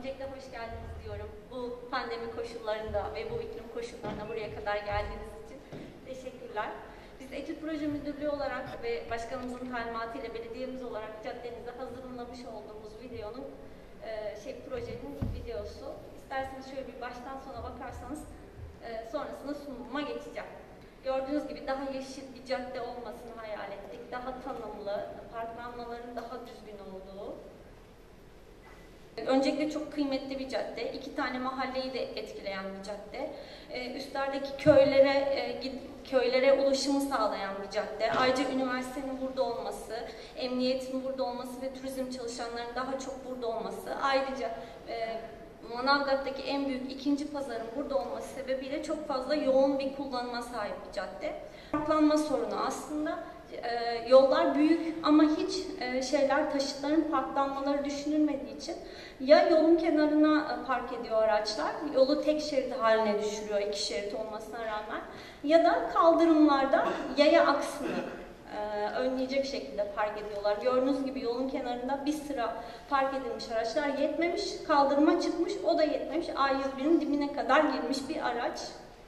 Öncelikle hoş geldiniz diyorum. Bu pandemi koşullarında ve bu iklim koşullarına buraya kadar geldiğiniz için teşekkürler. Biz Etüt Proje Müdürlüğü olarak ve başkanımızın talimatıyla belediyemiz olarak caddenize hazırlamış olduğumuz videonun projenin videosu. İsterseniz şöyle bir baştan sona bakarsanız sonrasında sunuma geçeceğim. Gördüğünüz gibi daha yeşil bir cadde olmasını hayal ettik. Daha tanımlı, parklanmaların daha düzgün olduğu. Öncelikle çok kıymetli bir cadde. 2 tane mahalleyi de etkileyen bir cadde. Üstlerdeki köylere ulaşımı sağlayan bir cadde. Ayrıca üniversitenin burada olması, emniyetin burada olması ve turizm çalışanlarının daha çok burada olması. Ayrıca Manavgat'taki en büyük ikinci pazarın burada olması sebebiyle çok fazla yoğun bir kullanıma sahip bir cadde. Parklanma sorunu aslında. Yollar büyük ama hiç taşıtların parklanmaları düşünülmediği için ya yolun kenarına park ediyor araçlar, yolu tek şerit haline düşürüyor 2 şerit olmasına rağmen, ya da kaldırımlarda yaya aksını önleyecek şekilde park ediyorlar. Gördüğünüz gibi yolun kenarında bir sıra park edilmiş araçlar yetmemiş, kaldırıma çıkmış, o da yetmemiş, A101'in dibine kadar girmiş bir araç.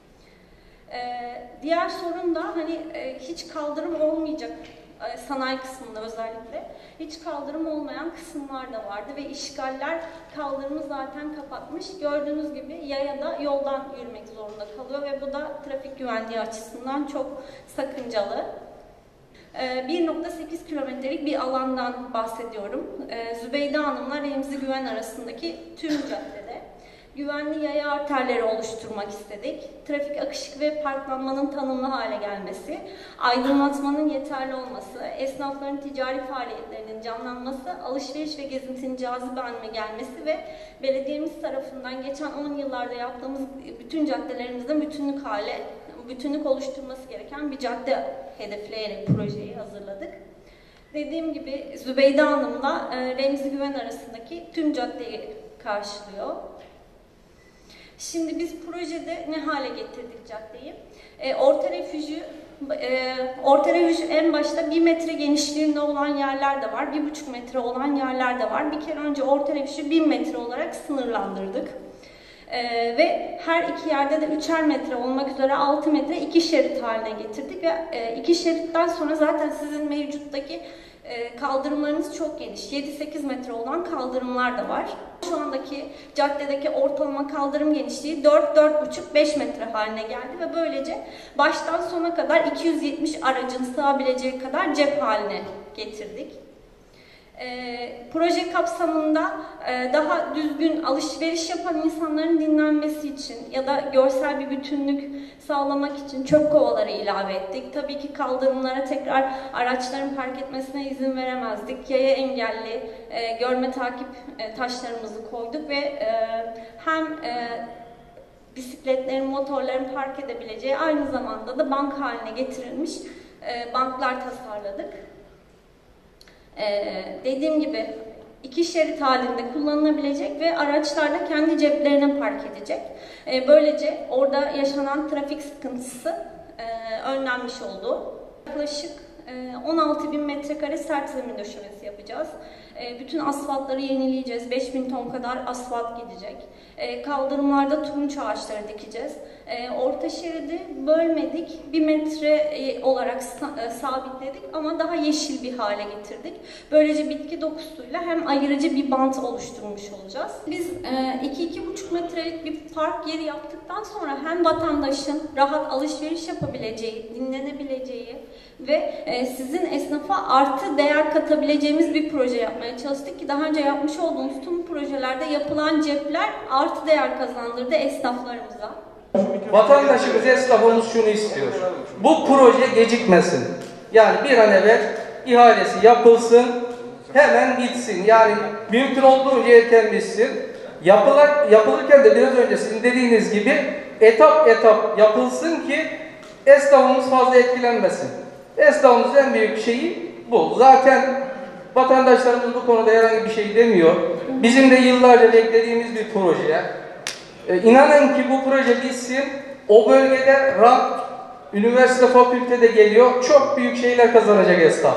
Diğer sorun da hiç kaldırım olmayacak sanayi kısmında özellikle hiç kaldırım olmayan kısımlar da vardı ve işgaller kaldırımı zaten kapatmış. Gördüğünüz gibi yaya da yoldan yürümek zorunda kalıyor ve bu da trafik güvenliği açısından çok sakıncalı. 1.8 kilometrelik bir alandan bahsediyorum. Zübeyde Hanım'la Remzi Güven arasındaki tüm caddede güvenli yaya arterleri oluşturmak istedik. Trafik akışı ve parklanmanın tanımlı hale gelmesi, aydınlatmanın yeterli olması, esnafların ticari faaliyetlerinin canlanması, alışveriş ve gezintinin cazip haline gelmesi ve belediyemiz tarafından geçen 10 yıllarda yaptığımız bütün caddelerimizde bütünlük oluşturması gereken bir cadde hedefleyerek projeyi hazırladık. Dediğim gibi Zübeyde Hanım'la Remzi Güven arasındaki tüm caddeyi karşılıyor. Şimdi biz projede ne hale getirdik caddeyi? Orta refüjü en başta 1 metre genişliğinde olan yerler de var, 1,5 metre olan yerler de var. Bir kere önce orta refüjü 1 metre olarak sınırlandırdık. Ve her iki yerde de 3'er metre olmak üzere 6 metre 2 şerit haline getirdik ve 2 şeritten sonra zaten sizin mevcuttaki kaldırımlarınız çok geniş. 7-8 metre olan kaldırımlar da var. Şu andaki caddedeki ortalama kaldırım genişliği 4-4,5-5 metre haline geldi ve böylece baştan sona kadar 270 aracın sığabileceği kadar cep haline getirdik. Proje kapsamında daha düzgün alışveriş yapan insanların dinlenmesi için ya da görsel bir bütünlük sağlamak için çöp kovaları ilave ettik. Tabii ki kaldırımlara tekrar araçların park etmesine izin veremezdik. Yaya engelli görme takip taşlarımızı koyduk ve hem bisikletlerin, motorların park edebileceği, aynı zamanda da bank haline getirilmiş banklar tasarladık. Dediğim gibi 2 şerit halinde kullanılabilecek ve araçlar da kendi ceplerine park edecek. Böylece orada yaşanan trafik sıkıntısı önlenmiş oldu. Yaklaşık 16.000 metrekare sert zemin döşemesi yapacağız. Bütün asfaltları yenileyeceğiz. 5.000 ton kadar asfalt gidecek. Kaldırımlarda turunç ağaçları dikeceğiz. Orta şeridi bölmedik. 1 metre olarak sabitledik ama daha yeşil bir hale getirdik. Böylece bitki dokusuyla hem ayırıcı bir bant oluşturmuş olacağız. Biz 2-2,5 metrelik bir park yeri yaptıktan sonra hem vatandaşın rahat alışveriş yapabileceği, dinlenebileceği ve sizin esnafa artı değer katabileceğimiz bir proje yapmaya çalıştık ki daha önce yapmış olduğumuz tüm projelerde yapılan cepler artı değer kazandırdı esnaflarımıza. Vatandaşımız, esnafımız şunu istiyor. Bu proje gecikmesin. Yani bir an evvel ihalesi yapılsın, hemen bitsin. Yani mümkün olduğunca erken bitsin. Yapılırken de biraz önce sizin dediğiniz gibi etap etap yapılsın ki esnafımız fazla etkilenmesin. Esnafımızın en büyük şeyi bu. Zaten vatandaşlarımız bu konuda herhangi bir şey demiyor. Bizim de yıllarca beklediğimiz bir proje. İnanın ki bu proje bitsin. O bölgede rant, üniversite, fakülte de geliyor. Çok büyük şeyler kazanacak esnaf.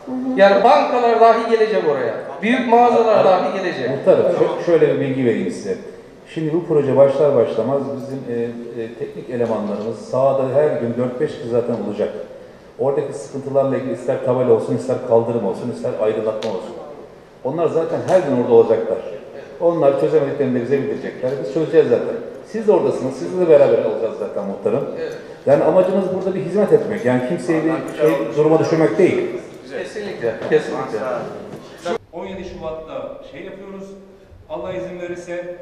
Yani bankalar dahi gelecek oraya. Büyük mağazalar dahi gelecek. Muhtarım, şöyle bir bilgi vereyim size. Şimdi bu proje başlar başlamaz bizim teknik elemanlarımız sahada her gün 4-5 kişi zaten olacak. Oradaki sıkıntılarla ilgili ister tabela olsun, ister kaldırım olsun, ister aydınlatma olsun. Onlar zaten her gün orada olacaklar. Onlar çözemediklerini de bize bildirecekler. Biz çözeceğiz zaten. Siz de oradasınız, sizle de beraber olacağız zaten muhtarım. Yani amacımız burada bir hizmet etmek. Yani kimseyi bir duruma düşürmek değil. Kesinlikle, kesinlikle. 17 Şubat'ta yapıyoruz. Allah izin verirse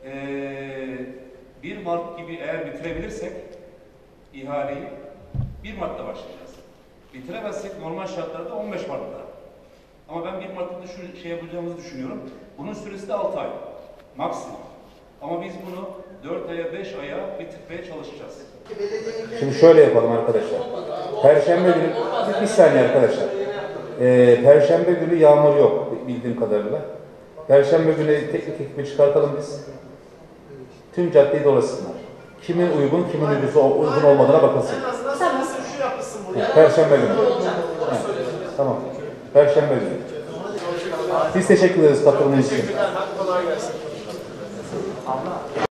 1 Mart gibi eğer bitirebilirsek ihaleyi 1 Mart'ta başlayacağız. Bitiremezsek normal şartlarda 15 Mart'ta. Ama ben 1 Mart'ta şu yapacağımızı düşünüyorum. Bunun süresi de 6 ay. Maksimum. Ama biz bunu 4 aya 5 aya bitirmeye çalışacağız. Şimdi şöyle yapalım arkadaşlar. Perşembe günü, bir saniye arkadaşlar. Perşembe günü yağmur yok bildiğim kadarıyla. Perşembe günü teknik ekibi çıkartalım biz. Tüm caddeyi dolaşsınlar. Kimin uygun, kimin uygun olmadığına bakılsın. Perşembe günü. Evet, tamam. Perşembe günü. Biz teşekkür ederiz katılımınız için.